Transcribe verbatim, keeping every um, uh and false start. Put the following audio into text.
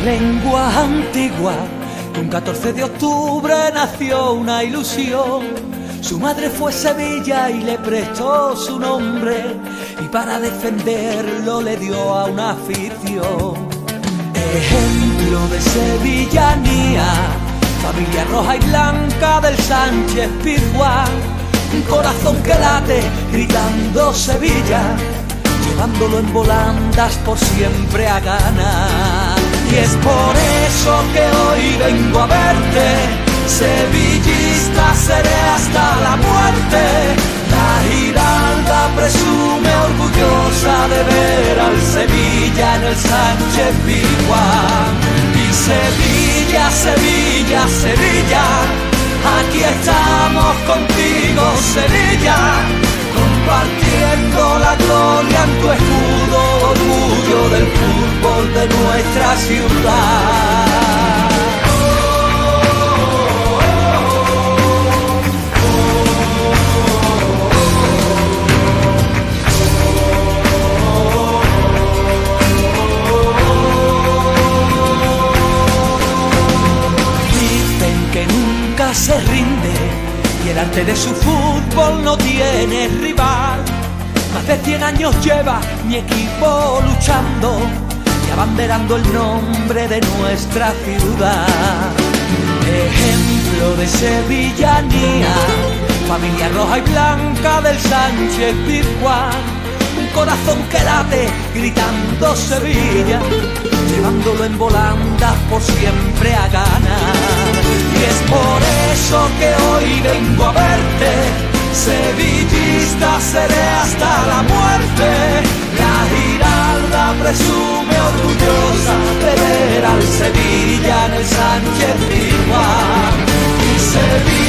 lengua antigua, que un catorce de octubre nació una ilusión. Su madre fue Sevilla y le prestó su nombre, y para defenderlo le dio a una afición. Ejemplo de sevillanía, familia roja y blanca del Sánchez Pizjuán. Un corazón que late gritando Sevilla, llevándolo en volandas por siempre a ganar. Y es por eso que hoy vengo a verte, sevillista seré hasta la muerte. La Giralda presume orgullosa de ver al Sevilla en el Sánchez Pizjuán. Y Sevilla, Sevilla, Sevilla, aquí estamos contigo, Sevilla, compartiendo la gloria en tu escudo, orgullo del fútbol de nuestra ciudad. Se rinde y el arte de su fútbol no tiene rival. Más de cien años lleva mi equipo luchando y abanderando el nombre de nuestra ciudad. Ejemplo de sevillanía, familia roja y blanca del Sánchez Pizjuán. Un corazón que late gritando Sevilla, llevándolo en volandas por siempre a ganar. Y es por eso que hoy vengo a verte, sevillista seré hasta la muerte. La Giralda presume orgullosa de ver al Sevilla en el Sánchez Pizjuán. Y Sevilla